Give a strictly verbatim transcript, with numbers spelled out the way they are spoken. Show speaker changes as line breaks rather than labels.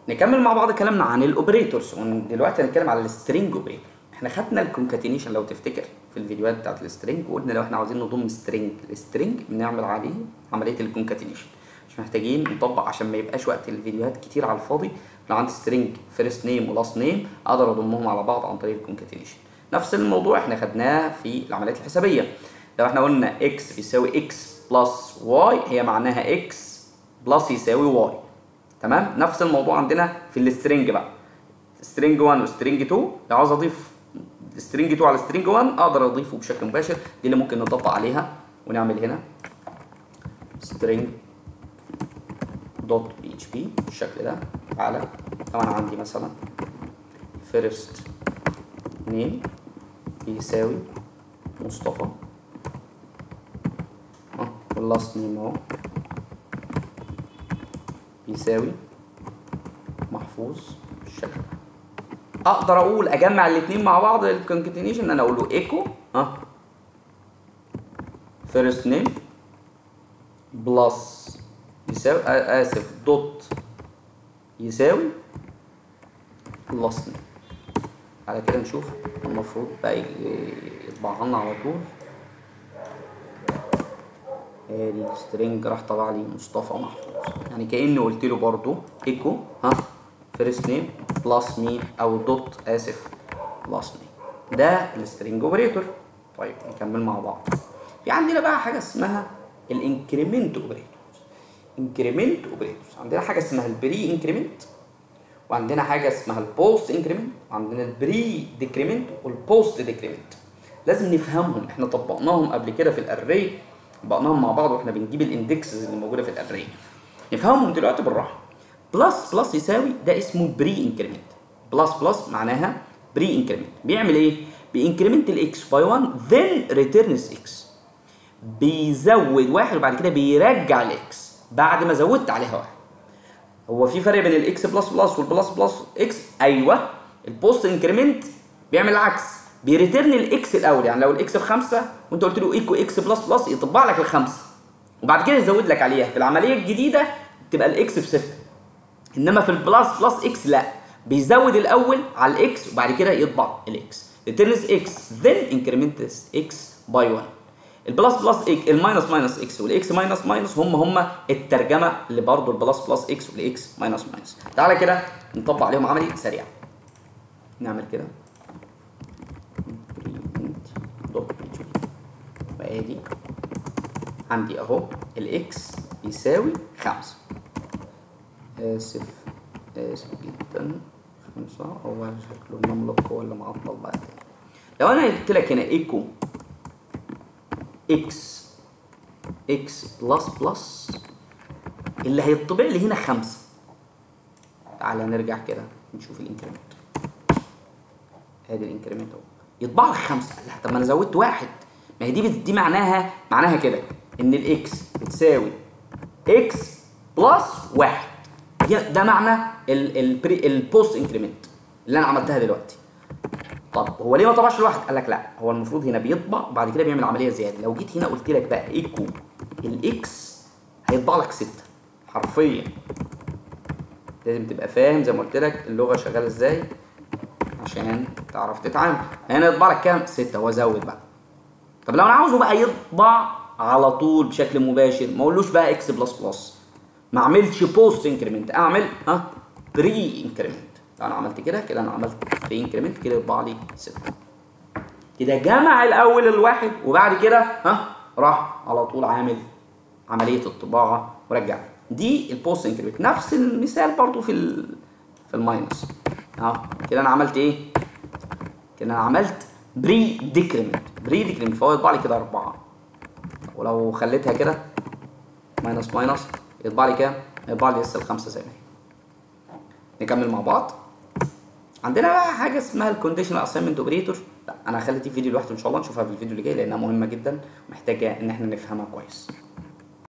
نكمل مع بعض كلامنا عن الاوبريتورز، ودلوقتي هنتكلم على السترينج اوبريتور. احنا خدنا الكونكاتينيشن لو تفتكر في الفيديوهات بتاعت السترينج، وقلنا لو احنا عاوزين نضم سترينج لسترينج بنعمل عليه عمليه الكونكاتينيشن. مش محتاجين نطبق عشان ما يبقاش وقت الفيديوهات كتير على الفاضي. لو عندي سترينج فيرست نيم ولاست نيم اقدر اضمهم على بعض عن طريق الكونكاتينيشن. نفس الموضوع احنا خدناه في العمليات الحسابيه. لو احنا قلنا اكس بيساوي اكس بلس واي، هي معناها اكس بلس يساوي واي. تمام. نفس الموضوع عندنا في السترينج بقى، سترينج واحد وسترينج اتنين. لو عاوز اضيف سترينج اتنين على سترينج واحد اقدر اضيفه بشكل مباشر. دي اللي ممكن نطبق عليها ونعمل هنا سترينج دوت بي اتش بي بالشكل ده. على لو انا عندي مثلا فيرست نيم بيساوي مصطفى، اه واللاست نيم اهو بيساوي محفوظ بالشكل ده. اقدر اقول اجمع الاثنين مع بعض الكونكاتينيشن ان انا اقول له ايكو اه فيرست نيم بلس يساوي آه اسف دوت يساوي لاست نيم. على كده نشوف المفروض بقى يطبعها لنا على طول. ادي سترينج راح طبع لي مصطفى محفوظ، يعني كاني قلت له برضو ايكو ها فيرست نيم بلس مين او دوت اسف لاست نيم. ده السترينج اوبريتور. طيب نكمل مع بعض. في عندنا بقى حاجه اسمها الانكريمنت اوبريتورز. انكريمنت اوبريتورز عندنا حاجه اسمها البري انكريمنت، وعندنا حاجه اسمها البوست انكريمنت، وعندنا البري ديكريمنت والبوست ديكريمنت. لازم نفهمهم، احنا طبقناهم قبل كده في الاري، طبقناهم مع بعض واحنا بنجيب الاندكسز اللي موجوده في الاري. نفهمهم دلوقتي بالراحه. بلس بلس يساوي ده اسمه بري انكريمنت. بلس بلس معناها بري انكريمنت. بيعمل ايه؟ بينكريمنت الاكس باي واحد then returns اكس. بيزود واحد وبعد كده بيرجع الاكس بعد ما زودت عليها واحد. هو في فرق بين الاكس بلس بلس والبلس بلس اكس؟ ايوه. البوست انكريمنت بيعمل العكس، بيريترن الاكس الاول. يعني لو الاكس بخمسه وانت قلت له ايكو اكس بلس بلس يطبع لك الخمسه وبعد كده يزود لك عليها. في العمليه الجديده تبقى الاكس بسته. انما في البلس بلس اكس لا، بيزود الاول على الاكس وبعد كده يطبع الاكس. returns اكس then increments اكس باي واحد. البلس بلس اكس الماينس ماينس اكس والاكس ماينس ماينس هم هم الترجمه اللي برضه البلس بلس اكس والاكس ماينس ماينس. تعالى كده نطبق عليهم عملي سريع. نعمل كده وادي عندي اهو الاكس يساوي خمسة. اسف اسف جدا خمسة. هو شكله المملوك هو اللي معطل بقى. لو انا قلت لك هنا ايكو اكس اكس بلس بلس اللي هيطبع لي هنا خمسة. تعالى نرجع كده نشوف الانكريمنت. ادي الانكريمنت اهو يطبع لك خمسة. لا طب ما انا زودت واحد. ما هي دي دي معناها معناها كده ان الاكس بتساوي اكس بلس واحد. ده معنى البوست انكريمنت اللي انا عملتها دلوقتي. طب هو ليه ما طبعش الواحد؟ قال لك لا، هو المفروض هنا بيطبع وبعد كده بيعمل عمليه زياده. لو جيت هنا قلت لك بقى ايكو الاكس هيطبع لك ستة حرفيا. لازم تبقى فاهم زي ما قلت لك اللغه شغاله ازاي عشان تعرف تتعامل. هنا يطبع لك كام؟ ستة. هو زود بقى. طب لو انا عاوزه بقى يطبع على طول بشكل مباشر، ما اقولوش بقى اكس بلس بلس، ما اعملش بوست انكريمنت، اعمل ها بري انكريمنت. لو انا عملت كده كده انا عملت بري انكريمنت كده يطبع لي ستة. كده جمع الاول الواحد وبعد كده ها راح على طول عامل عمليه الطباعه ورجع. دي البوست انكريمنت. نفس المثال برضو في ال في الماينس. اهو كده انا عملت ايه؟ كده انا عملت بري ديكريمنت. بري ديكريمنت فهو يطبع لي كده أربعة. ولو خليتها كده ماينس ماينس يطبع لي كام؟ يطبع لي لسه الخمسه زي ما هي. نكمل مع بعض. عندنا بقى حاجه اسمها الكونديشنال اساينمنت اوبريتور. لا انا هخلي دي فيديو لوحده ان شاء الله، نشوفها في الفيديو اللي جاي لانها مهمه جدا ومحتاجه ان احنا نفهمها كويس.